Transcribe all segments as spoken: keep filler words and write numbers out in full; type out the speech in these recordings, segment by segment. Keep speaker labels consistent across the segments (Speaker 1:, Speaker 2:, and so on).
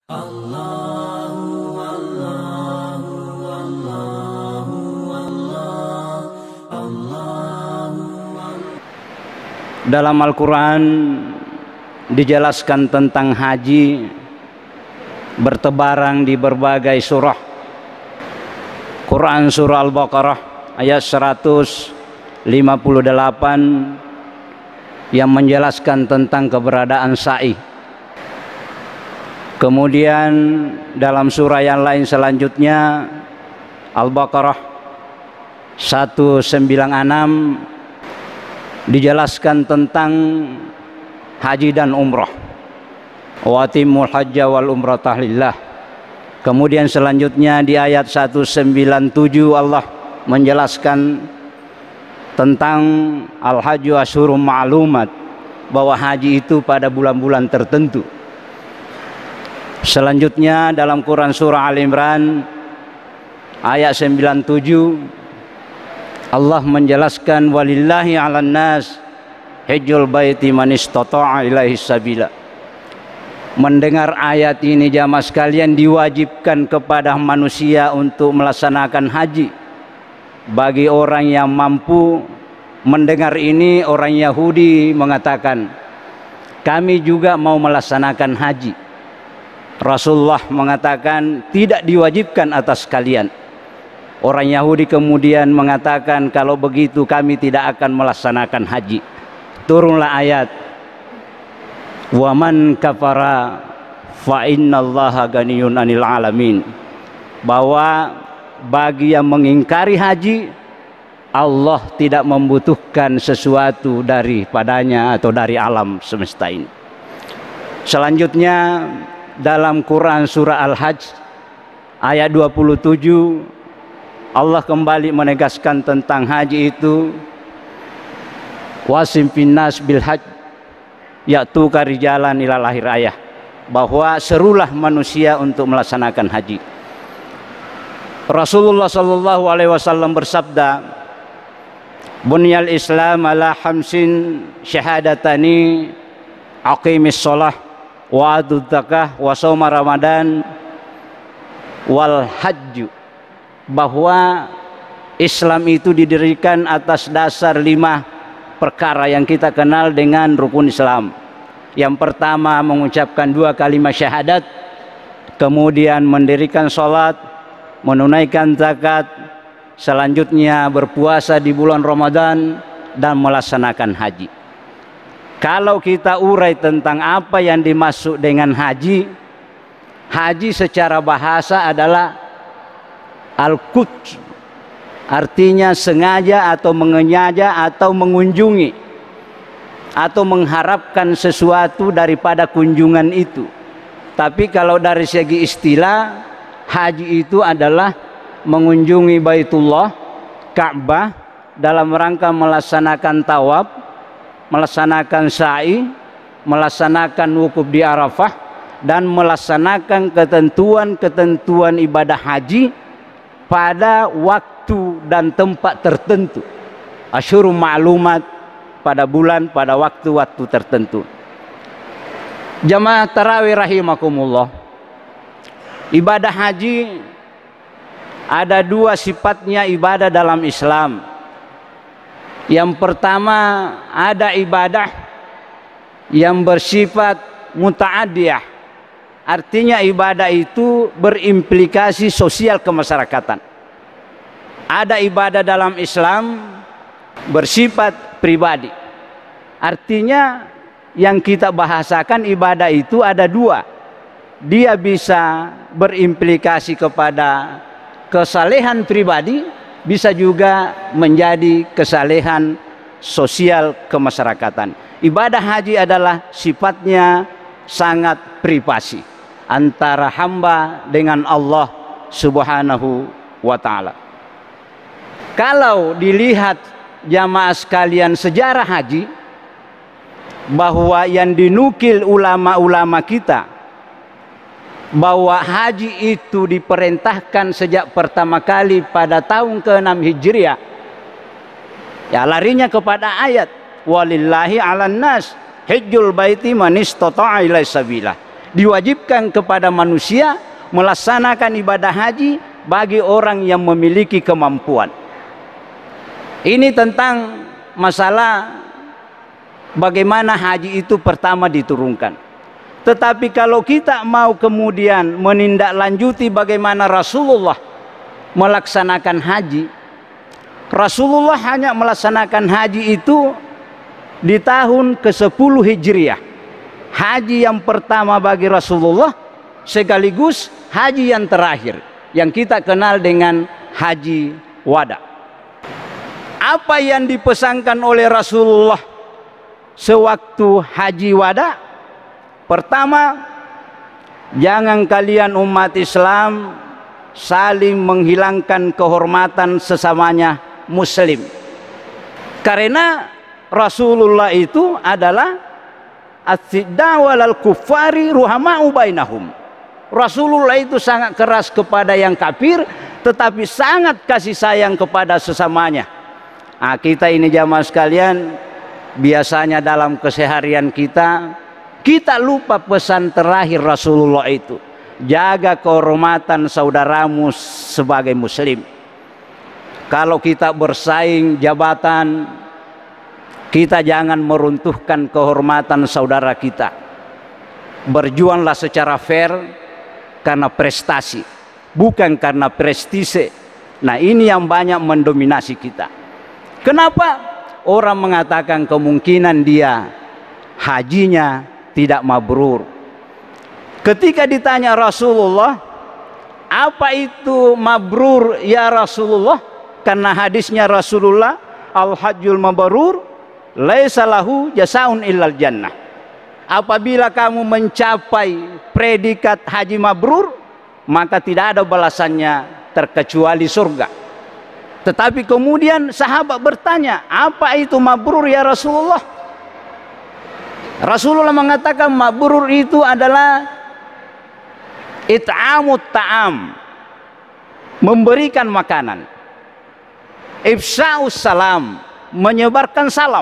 Speaker 1: Allahu Allahu Allahu Allah Allahu Allah. Dalam Al-Quran dijelaskan tentang haji bertebaran di berbagai surah. Quran surah Al-Baqarah ayat seratus lima puluh delapan yang menjelaskan tentang keberadaan sa'i. Kemudian dalam surah yang lain selanjutnya Al-Baqarah seratus sembilan puluh enam dijelaskan tentang haji dan umrah. Wa atimul hajja wal umrata lillah. Kemudian selanjutnya di ayat seratus sembilan puluh tujuh Allah menjelaskan tentang al-hajju asyhurum ma'lumat, bahwa haji itu pada bulan-bulan tertentu. Selanjutnya dalam Quran surah Al-Imran ayat sembilan puluh tujuh Allah menjelaskan walillahi 'alan nas hajjul baiti man istata'a ilaihi sabila. Mendengar ayat ini jamaah sekalian, diwajibkan kepada manusia untuk melaksanakan haji bagi orang yang mampu. Mendengar ini orang Yahudi mengatakan, kami juga mau melaksanakan haji. Rasulullah mengatakan tidak diwajibkan atas kalian. Orang Yahudi kemudian mengatakan, kalau begitu kami tidak akan melaksanakan haji. Turunlah ayat, wa man kafara fa innallaha ganiyun 'anil alamin, bahwa bagi yang mengingkari haji, Allah tidak membutuhkan sesuatu daripadanya atau dari alam semesta ini. Selanjutnya dalam Quran surah Al-Hajj ayat dua puluh tujuh Allah kembali menegaskan tentang haji itu, wasim finnas bil hajj ya'tuka rijalan ilal akhir ayah, bahwa serulah manusia untuk melaksanakan haji. Rasulullah sallallahu alaihi wasallam bersabda, bunyal islam ala hamsin syahadatani aqimis shalah wa atuz zakah wa shauma ramadan wal hajju, bahwa Islam itu didirikan atas dasar lima perkara yang kita kenal dengan rukun Islam. Yang pertama mengucapkan dua kalimat syahadat, kemudian mendirikan sholat, menunaikan zakat, selanjutnya berpuasa di bulan Ramadan, dan melaksanakan haji. Kalau kita urai tentang apa yang dimaksud dengan haji, haji secara bahasa adalah al-quds, artinya sengaja atau mengenyaja atau mengunjungi atau mengharapkan sesuatu daripada kunjungan itu. Tapi kalau dari segi istilah, haji itu adalah mengunjungi Baitullah, Ka'bah, dalam rangka melaksanakan tawaf, melaksanakan sa'i, melaksanakan wukuf di Arafah, dan melaksanakan ketentuan-ketentuan ibadah haji pada waktu dan tempat tertentu. Asyhurum ma'lumat, pada bulan, pada waktu-waktu tertentu. Jamaah tarawih rahimakumullah, ibadah haji ada dua sifatnya ibadah dalam Islam. Yang pertama, ada ibadah yang bersifat muta'adiyah, artinya ibadah itu berimplikasi sosial kemasyarakatan. Ada ibadah dalam Islam bersifat pribadi, artinya yang kita bahasakan ibadah itu ada dua. Dia bisa berimplikasi kepada kesalehan pribadi, bisa juga menjadi kesalehan sosial kemasyarakatan. Ibadah haji adalah sifatnya sangat privasi antara hamba dengan Allah Subhanahu wa ta'ala. Kalau dilihat jamaah sekalian sejarah haji, bahwa yang dinukil ulama-ulama kita, bahwa haji itu diperintahkan sejak pertama kali pada tahun keenam Hijriah, ya larinya kepada ayat walillahi 'alan nas hajjul baiti man istata'a ilaihi sabila. diwajibkan kepada manusia melaksanakan ibadah haji bagi orang yang memiliki kemampuan. Ini tentang masalah bagaimana haji itu pertama diturunkan. Tetapi kalau kita mau kemudian menindaklanjuti bagaimana Rasulullah melaksanakan haji, Rasulullah hanya melaksanakan haji itu di tahun ke sepuluh Hijriah. Haji yang pertama bagi Rasulullah sekaligus haji yang terakhir yang kita kenal dengan haji wada. Apa yang dipesankan oleh Rasulullah sewaktu haji wada? Pertama, jangan kalian umat Islam saling menghilangkan kehormatan sesamanya muslim. Karena Rasulullah itu adalah as-sidda walal kuffari ruhama'u bainahum. Rasulullah itu sangat keras kepada yang kafir, tetapi sangat kasih sayang kepada sesamanya. Nah, kita ini jamaah sekalian, biasanya dalam keseharian kita, kita lupa pesan terakhir Rasulullah itu. Jaga kehormatan saudaramu sebagai muslim. Kalau kita bersaing jabatan, kita jangan meruntuhkan kehormatan saudara kita. Berjuanglah secara fair karena prestasi, bukan karena prestise. Nah, ini yang banyak mendominasi kita. Kenapa? Orang mengatakan kemungkinan dia hajinya tidak mabrur. Ketika ditanya Rasulullah, apa itu mabrur ya Rasulullah? Karena hadisnya Rasulullah, al-hajjul mabrur laisa lahu jasaun illal jannah. Apabila kamu mencapai predikat haji mabrur, maka tidak ada balasannya terkecuali surga. Tetapi kemudian sahabat bertanya, apa itu mabrur ya Rasulullah? Rasulullah mengatakan mabrur itu adalah it'amut ta'am, memberikan makanan, ifsa'us salam, menyebarkan salam.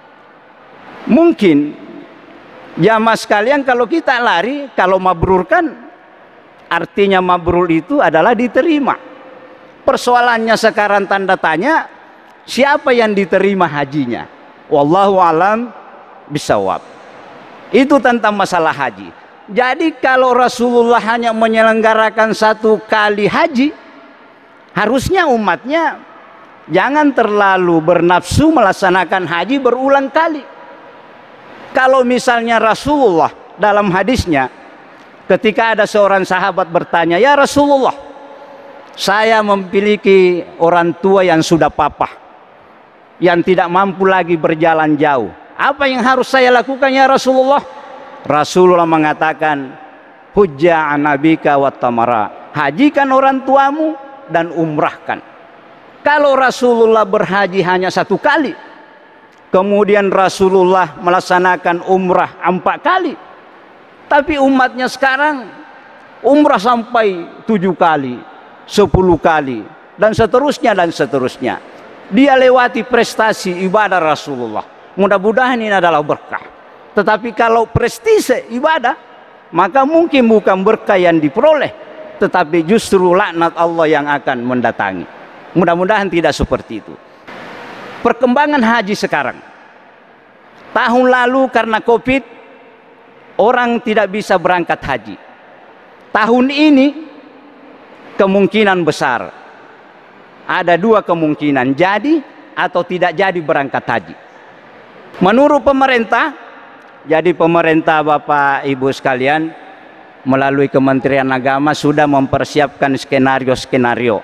Speaker 1: Mungkin jamaah sekalian kalau kita lari, kalau mabrur kan artinya mabrur itu adalah diterima. Persoalannya sekarang tanda tanya, siapa yang diterima hajinya? Wallahu alam bisawab. Itu tentang masalah haji. Jadi kalau Rasulullah hanya menyelenggarakan satu kali haji, harusnya umatnya jangan terlalu bernafsu melaksanakan haji berulang kali. Kalau misalnya Rasulullah dalam hadisnya, ketika ada seorang sahabat bertanya, ya Rasulullah, saya memiliki orang tua yang sudah papa, yang tidak mampu lagi berjalan jauh. Apa yang harus saya lakukan ya Rasulullah? Rasulullah mengatakan, hujja an nabika wat tamara, hajikan orang tuamu dan umrahkan. Kalau Rasulullah berhaji hanya satu kali, kemudian Rasulullah melaksanakan umrah empat kali, tapi umatnya sekarang umrah sampai tujuh kali, sepuluh kali, dan seterusnya dan seterusnya. Dia lewati prestasi ibadah Rasulullah. Mudah-mudahan ini adalah berkah. Tetapi kalau prestise ibadah, maka mungkin bukan berkah yang diperoleh, tetapi justru laknat Allah yang akan mendatangi. Mudah-mudahan tidak seperti itu. Perkembangan haji sekarang, tahun lalu karena Covid, orang tidak bisa berangkat haji. Tahun ini kemungkinan besar, ada dua kemungkinan, jadi atau tidak jadi berangkat haji. Menurut pemerintah, jadi pemerintah Bapak Ibu sekalian melalui Kementerian Agama sudah mempersiapkan skenario-skenario.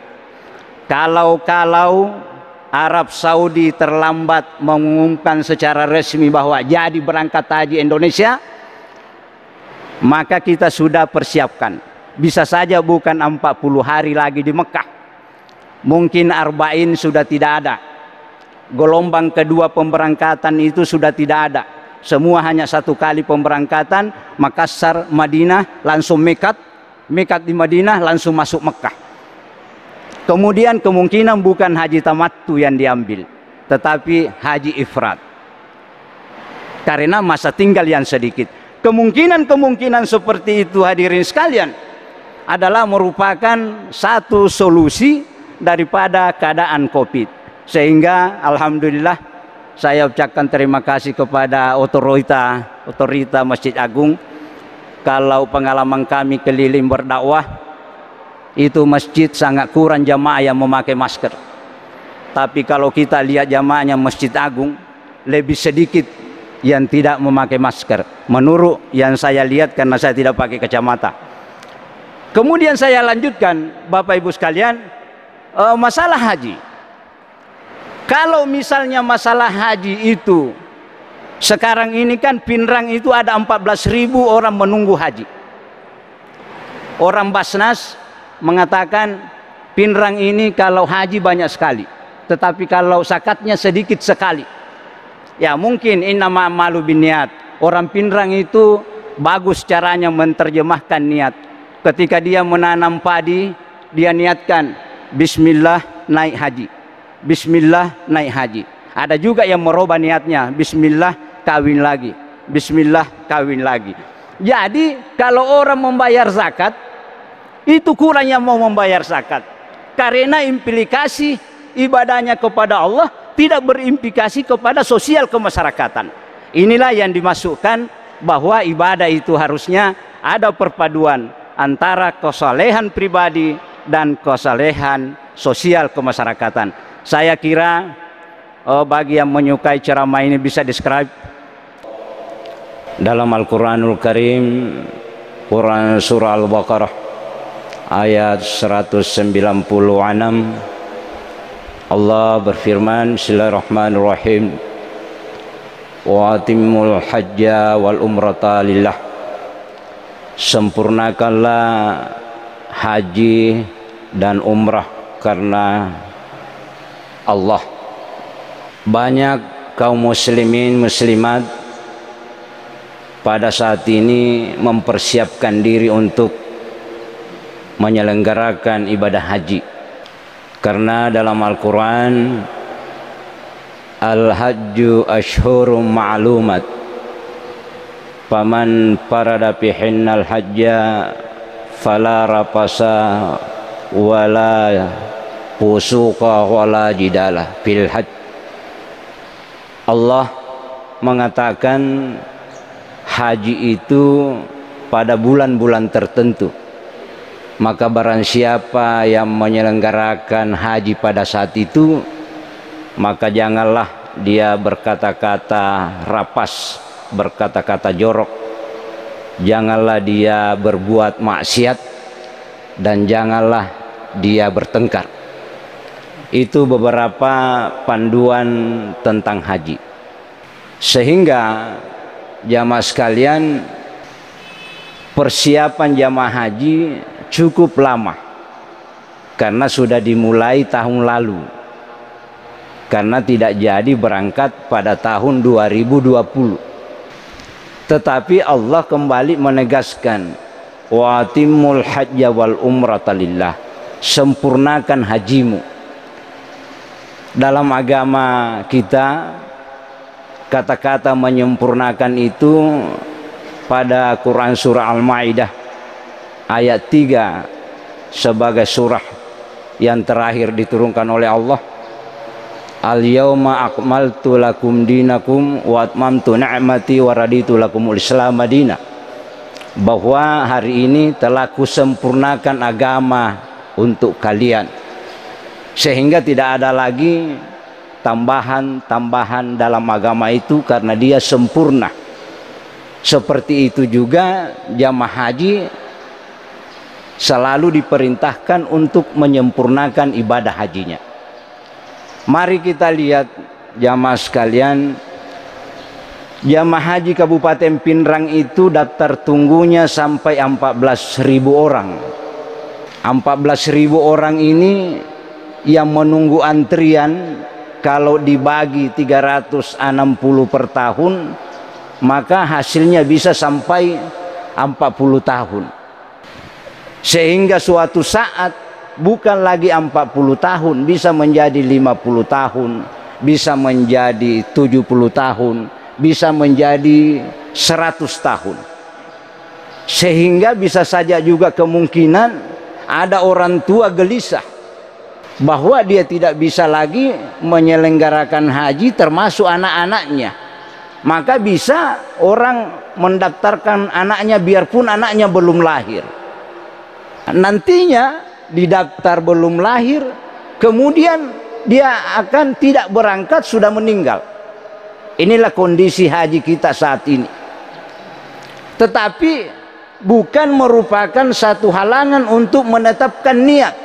Speaker 1: Kalau-kalau Arab Saudi terlambat mengumumkan secara resmi bahwa jadi berangkat haji Indonesia, maka kita sudah persiapkan. Bisa saja bukan empat puluh hari lagi di Mekah, mungkin arba'in sudah tidak ada. Gelombang kedua pemberangkatan itu sudah tidak ada. Semua hanya satu kali pemberangkatan, Makassar, Madinah, langsung Mekat, Mekat di Madinah, langsung masuk Mekah. Kemudian kemungkinan bukan haji tamattu yang diambil, tetapi haji ifrad. Karena masa tinggal yang sedikit. kemungkinan-kemungkinan seperti itu hadirin sekalian adalah merupakan satu solusi daripada keadaan COVID. Sehingga alhamdulillah saya ucapkan terima kasih kepada otorita otorita Masjid Agung. Kalau pengalaman kami keliling berdakwah, itu masjid sangat kurang jamaah yang memakai masker. Tapi kalau kita lihat jamaahnya Masjid Agung, lebih sedikit yang tidak memakai masker, menurut yang saya lihat karena saya tidak pakai kacamata. Kemudian saya lanjutkan, Bapak Ibu sekalian, uh, masalah haji. Kalau misalnya masalah haji itu, sekarang ini kan Pinrang itu ada empat belas ribu orang menunggu haji. Orang Basnas mengatakan Pinrang ini kalau haji banyak sekali, tetapi kalau zakatnya sedikit sekali. Ya mungkin innama malu bin niat. Orang Pinrang itu bagus caranya menerjemahkan niat. Ketika dia menanam padi, dia niatkan bismillah naik haji, bismillah naik haji. Ada juga yang merubah niatnya, bismillah kawin lagi, bismillah kawin lagi. Jadi kalau orang membayar zakat, itu kurang yang mau membayar zakat, karena implikasi ibadahnya kepada Allah tidak berimplikasi kepada sosial kemasyarakatan. Inilah yang dimasukkan bahwa ibadah itu harusnya ada perpaduan antara kesalehan pribadi dan kesalehan sosial kemasyarakatan. Saya kira oh, bagi yang menyukai ceramah ini bisa describe dalam Al-Quranul Karim, Quran Surah Al-Baqarah ayat seratus sembilan puluh enam, Allah berfirman, Bismillahirrahmanirrahim, wa atimul hajja wal umrata lillah, sempurnakanlah haji dan umrah karena Allah. Banyak kaum muslimin muslimat pada saat ini mempersiapkan diri untuk menyelenggarakan ibadah haji, karena dalam Al-Quran al-hajju ashhurum ma'lumat faman farada fihinnal hajja fala rapasa wala fusuqa wala jidala fil hajj. Allah mengatakan haji itu pada bulan-bulan tertentu, maka barang siapa yang menyelenggarakan haji pada saat itu, maka janganlah dia berkata-kata rapas, berkata-kata jorok, janganlah dia berbuat maksiat, dan janganlah dia bertengkar. Itu beberapa panduan tentang haji. Sehingga jamaah sekalian, persiapan jamaah haji cukup lama, karena sudah dimulai tahun lalu, karena tidak jadi berangkat pada tahun dua ribu dua puluh. Tetapi Allah kembali menegaskan, wa atimul hajja wal umrata lillah, sempurnakan hajimu. Dalam agama kita, kata-kata menyempurnakan itu pada Quran Surah Al-Ma'idah ayat tiga sebagai surah yang terakhir diturunkan oleh Allah, al-yawma akmaltu lakum dinakum wa atmamtu ni'mati wa raditu lakumul islam madina, bahwa hari ini telah kusempurnakan agama untuk kalian, sehingga tidak ada lagi tambahan-tambahan dalam agama itu karena dia sempurna. Seperti itu juga jamaah haji selalu diperintahkan untuk menyempurnakan ibadah hajinya. Mari kita lihat jamaah sekalian, jamaah haji Kabupaten Pinrang itu daftar tunggunya sampai empat belas ribu orang. empat belas ribu orang ini yang menunggu antrian, kalau dibagi tiga ratus enam puluh per tahun, maka hasilnya bisa sampai empat puluh tahun. Sehingga suatu saat bukan lagi empat puluh tahun, bisa menjadi lima puluh tahun, bisa menjadi tujuh puluh tahun, bisa menjadi seratus tahun. Sehingga bisa saja juga kemungkinan ada orang tua gelisah bahwa dia tidak bisa lagi menyelenggarakan haji termasuk anak-anaknya. Maka bisa orang mendaftarkan anaknya biarpun anaknya belum lahir. Nantinya didaftar belum lahir, kemudian dia akan tidak berangkat, sudah meninggal. Inilah kondisi haji kita saat ini. Tetapi bukan merupakan satu halangan untuk menetapkan niat.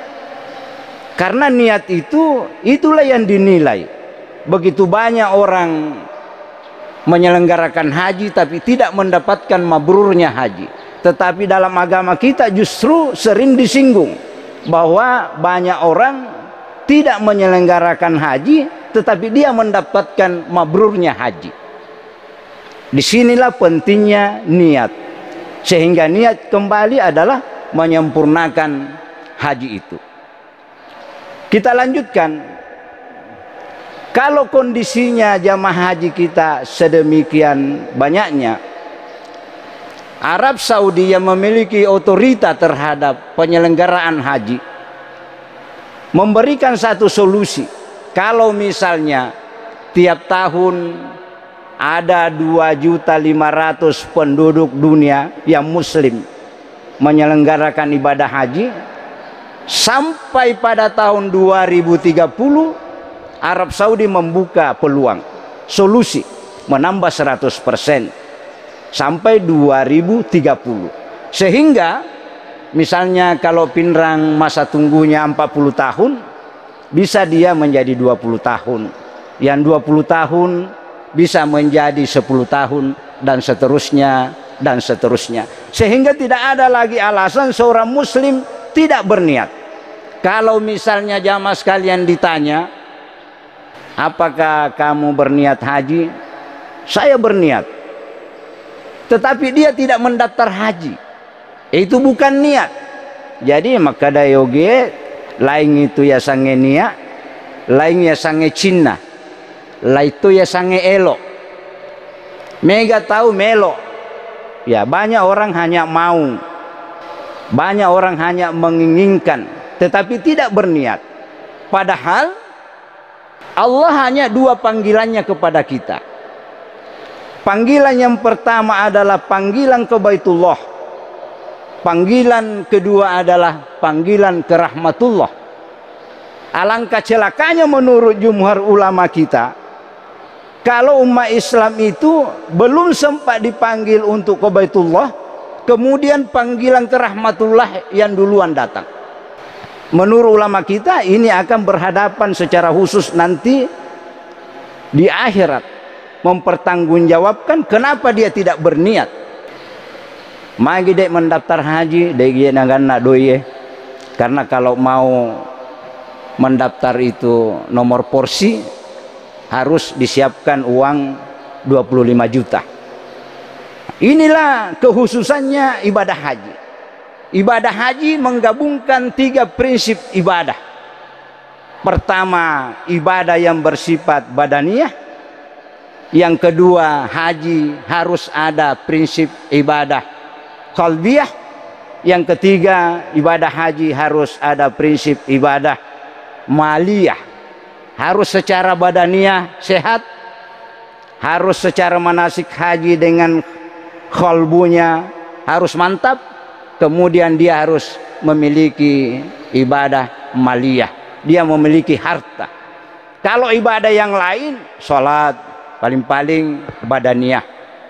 Speaker 1: Karena niat itu, itulah yang dinilai. Begitu banyak orang menyelenggarakan haji tapi tidak mendapatkan mabrurnya haji. Tetapi dalam agama kita justru sering disinggung bahwa banyak orang tidak menyelenggarakan haji tetapi dia mendapatkan mabrurnya haji. Disinilah pentingnya niat. Sehingga niat kembali adalah menyempurnakan haji itu. Kita lanjutkan. Kalau kondisinya jamaah haji kita sedemikian banyaknya, Arab Saudi yang memiliki otorita terhadap penyelenggaraan haji memberikan satu solusi. Kalau misalnya tiap tahun ada dua juta lima ratus penduduk dunia yang muslim menyelenggarakan ibadah haji, sampai pada tahun dua ribu tiga puluh Arab Saudi membuka peluang solusi menambah seratus persen sampai dua ribu tiga puluh. Sehingga misalnya kalau pinrang masa tunggunya empat puluh tahun, bisa dia menjadi dua puluh tahun. Yang dua puluh tahun bisa menjadi sepuluh tahun dan seterusnya dan seterusnya. Sehingga tidak ada lagi alasan seorang muslim tidak berniat. Kalau misalnya jamaah sekalian ditanya, apakah kamu berniat haji? Saya berniat. Tetapi dia tidak mendaftar haji. Itu bukan niat. Jadi maka dayoge lain itu ya sange niat, lain ya sange cinna, lain itu ya sange elok. Mega tahu melo. Ya, banyak orang hanya mau. Banyak orang hanya menginginkan tetapi tidak berniat. Padahal Allah hanya dua panggilannya kepada kita. Panggilan yang pertama adalah panggilan ke Baitullah. Panggilan kedua adalah panggilan ke rahmatullah. Alangkah celakanya menurut jumhur ulama kita, kalau umat Islam itu belum sempat dipanggil untuk ke Baitullah, kemudian panggilan ke rahmatullah yang duluan datang. Menurut ulama kita ini akan berhadapan secara khusus nanti di akhirat, mempertanggungjawabkan kenapa dia tidak berniat. Magi dek mendaftar haji dek ye nagana doye. Karena kalau mau mendaftar itu nomor porsi harus disiapkan uang dua puluh lima juta. Inilah kekhususannya ibadah haji. Ibadah haji menggabungkan tiga prinsip ibadah. Pertama, ibadah yang bersifat badaniyah. Yang kedua, haji harus ada prinsip ibadah qalbiyah. Yang ketiga, ibadah haji harus ada prinsip ibadah maliyah. Harus secara badaniyah sehat, harus secara manasik haji dengan qalbunya harus mantap. Kemudian dia harus memiliki ibadah maliyah. Dia memiliki harta. Kalau ibadah yang lain, sholat paling-paling badaniyah,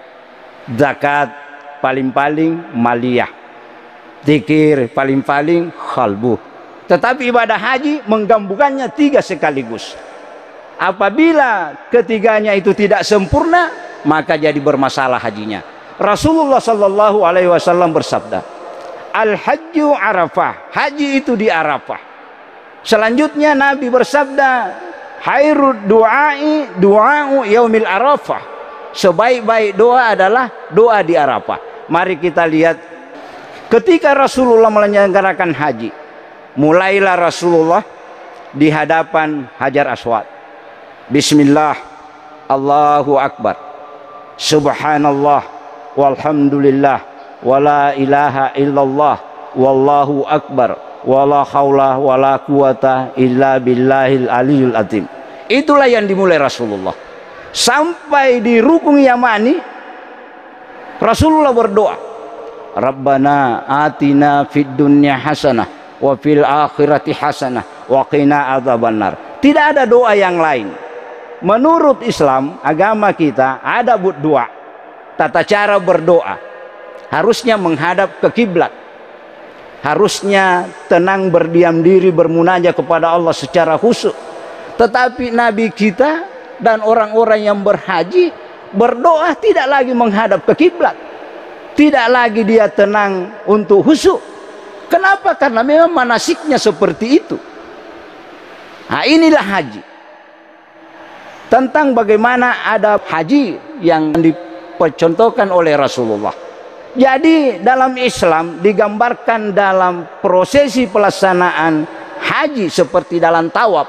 Speaker 1: zakat paling-paling maliyah, zikir paling-paling qalbu. Tetapi ibadah haji menggabungkannya tiga sekaligus. Apabila ketiganya itu tidak sempurna, maka jadi bermasalah hajinya. Rasulullah Shallallahu Alaihi Wasallam bersabda, Al-Hajju Arafah, haji itu di Arafah. Selanjutnya Nabi bersabda, Khairud du'ai du'a'u yaumil Arafah. Sebaik-baik doa adalah doa di Arafah. Mari kita lihat ketika Rasulullah menyelenggarakan haji, mulailah Rasulullah di hadapan Hajar Aswad. Bismillah, Allahu Akbar, Subhanallah, walhamdulillah, wala ilaha illallah wallahu akbar wala haula wala quwata illa billahil aliyul azim. Itulah yang dimulai Rasulullah. Sampai di rukun Yamani Rasulullah berdoa, Rabbana atina fid dunya hasanah wa fil akhirati hasanah wa qina adzabannar. Tidak ada doa yang lain. Menurut Islam, agama kita, ada buat doa, tata cara berdoa. Harusnya menghadap ke kiblat. Harusnya tenang, berdiam diri, bermunajat kepada Allah secara khusyuk. Tetapi Nabi kita dan orang-orang yang berhaji berdoa tidak lagi menghadap ke kiblat. Tidak lagi dia tenang untuk khusyuk. Kenapa? Karena memang manasiknya seperti itu. Nah, inilah haji. Tentang bagaimana ada haji yang dipercontohkan oleh Rasulullah. Jadi dalam Islam digambarkan dalam prosesi pelaksanaan haji seperti dalam tawaf.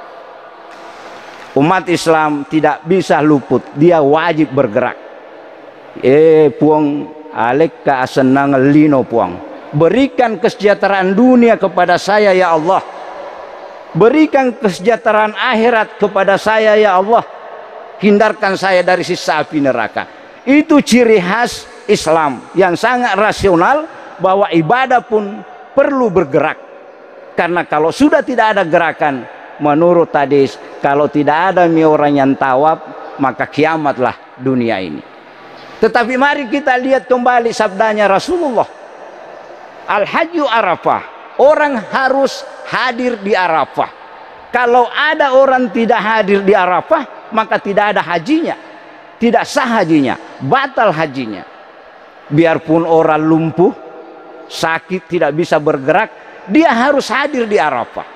Speaker 1: Umat Islam tidak bisa luput, dia wajib bergerak. Eh puang alek ka asenang lino puang. Berikan kesejahteraan dunia kepada saya ya Allah. Berikan kesejahteraan akhirat kepada saya ya Allah. Hindarkan saya dari siksa api neraka. Itu ciri khas Islam yang sangat rasional, bahwa ibadah pun perlu bergerak. Karena kalau sudah tidak ada gerakan, menurut hadis, kalau tidak ada orang yang tawaf, maka kiamatlah dunia ini. Tetapi mari kita lihat kembali sabdanya Rasulullah. Al-Hajju Arafah. Orang harus hadir di Arafah. Kalau ada orang tidak hadir di Arafah, maka tidak ada hajinya. Tidak sah hajinya, batal hajinya. Biarpun orang lumpuh, sakit, tidak bisa bergerak, dia harus hadir di Arafah.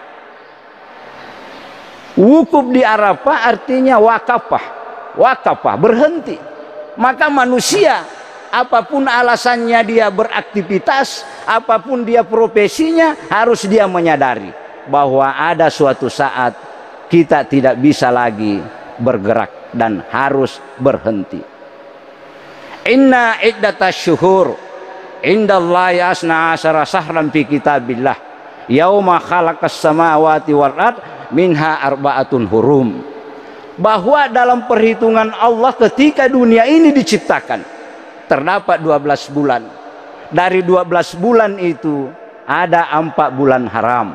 Speaker 1: Wukuf di Arafah artinya wakafah. Wakafah, berhenti. Maka manusia, apapun alasannya dia beraktivitas, apapun dia profesinya, harus dia menyadari bahwa ada suatu saat kita tidak bisa lagi bergerak dan harus berhenti. Inna iddatasy syuhur indallahi asna asyara sahran fi kitabillah yauma khalaqas samawati wal ard minha arba'atun hurum. Bahwa dalam perhitungan Allah ketika dunia ini diciptakan terdapat dua belas bulan. Dari dua belas bulan itu ada empat bulan haram.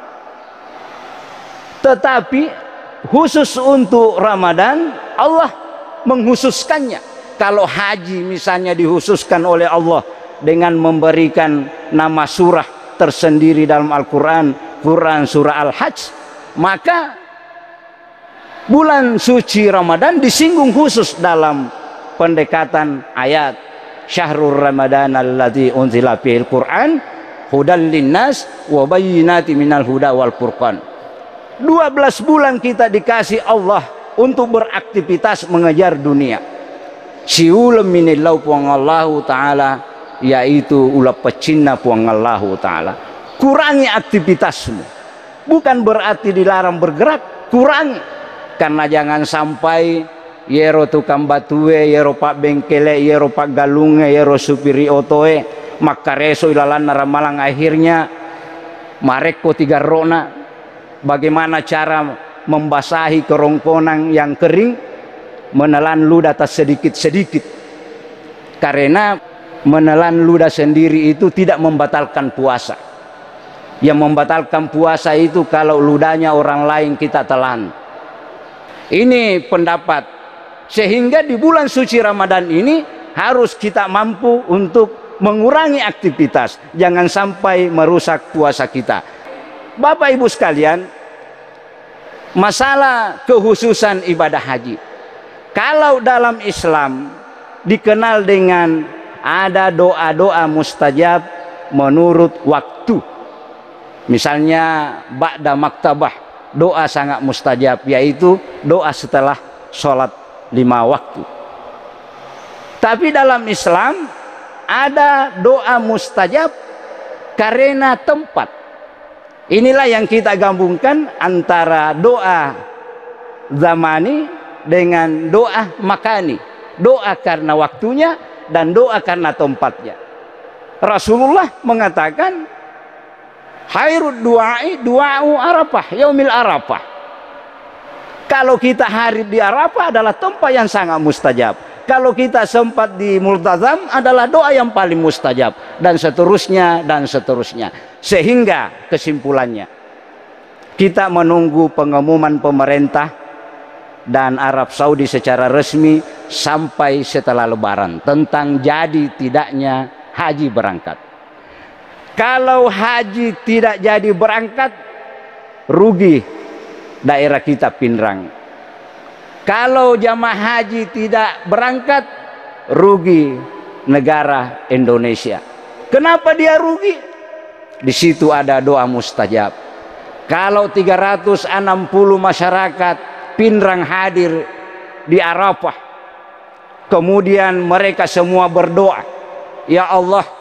Speaker 1: Tetapi khusus untuk Ramadan Allah menghususkannya. Kalau haji misalnya dikhususkan oleh Allah dengan memberikan nama surah tersendiri dalam Al-Quran, Quran surah Al-Hajj, maka bulan suci Ramadan disinggung khusus dalam pendekatan ayat. Syahrul Ramadan alladzi unzila fihil Quran hudal linnas wa bayyinatin minal huda wal furqan. dua belas bulan kita dikasih Allah untuk beraktivitas mengejar dunia. Siulam minillau puangallahu ta'ala, yaitu ulah pecinna puangallahu ta'ala. Kurangi aktivitasmu. Bukan berarti dilarang bergerak, kurangi. Karena jangan sampai yero tukang batue, yero pak bengkele, yero pak galunge, yero supiri otoe, maka reso ilalan naramalang akhirnya mareko tiga rona. Bagaimana cara membasahi kerongkongan yang kering? Menelan ludah sedikit-sedikit. Karena menelan ludah sendiri itu tidak membatalkan puasa. Yang membatalkan puasa itu kalau ludahnya orang lain kita telan. Ini pendapat. Sehingga di bulan suci Ramadan ini harus kita mampu untuk mengurangi aktivitas. Jangan sampai merusak puasa kita. Bapak Ibu sekalian, masalah kekhususan ibadah haji. Kalau dalam Islam dikenal dengan ada doa-doa mustajab menurut waktu. Misalnya ba'da maktabah, doa sangat mustajab, yaitu doa setelah sholat lima waktu. Tapi dalam Islam ada doa mustajab karena tempat. Inilah yang kita gabungkan antara doa zamani dengan doa makani. Doa karena waktunya dan doa karena tempatnya. Rasulullah mengatakan khairud du'ai du'a'u Arafah, yaumil Arafah. Kalau kita hari di Arafah adalah tempat yang sangat mustajab. Kalau kita sempat di Multazam adalah doa yang paling mustajab, dan seterusnya dan seterusnya. Sehingga kesimpulannya, kita menunggu pengumuman pemerintah dan Arab Saudi secara resmi sampai setelah Lebaran tentang jadi tidaknya haji berangkat. Kalau haji tidak jadi berangkat, rugi daerah kita Pinrang. Kalau jamaah haji tidak berangkat, rugi negara Indonesia. Kenapa dia rugi? Di situ ada doa mustajab. Kalau tiga ratus enam puluh masyarakat Pinrang hadir di Arafah, kemudian mereka semua berdoa, ya Allah,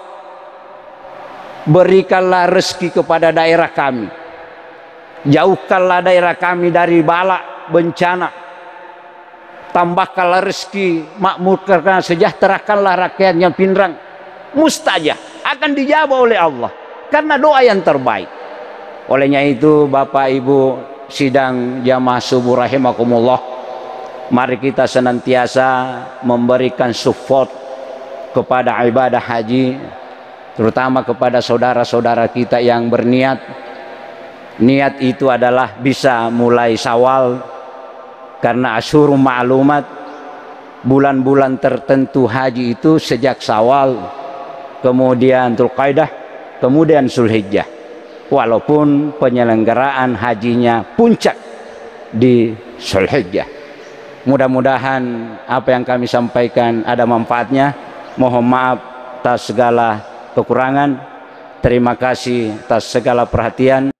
Speaker 1: berikanlah rezeki kepada daerah kami, jauhkanlah daerah kami dari bala bencana, tambahkanlah rezeki, makmurkanlah, sejahterakanlah rakyatnya Pinrang. Mustajab, akan dijawab oleh Allah karena doa yang terbaik. Olehnya itu Bapak Ibu sidang jamaah subuh rahimakumullah, mari kita senantiasa memberikan support kepada ibadah haji, terutama kepada saudara-saudara kita yang berniat. Niat itu adalah bisa mulai Syawal, karena asyhurul ma'lumat, bulan-bulan tertentu haji itu sejak Syawal, kemudian Dzulqa'dah, kemudian Zulhijjah. Walaupun penyelenggaraan hajinya puncak di Zulhijjah. Mudah-mudahan apa yang kami sampaikan ada manfaatnya. Mohon maaf atas segala kekurangan. Terima kasih atas segala perhatian.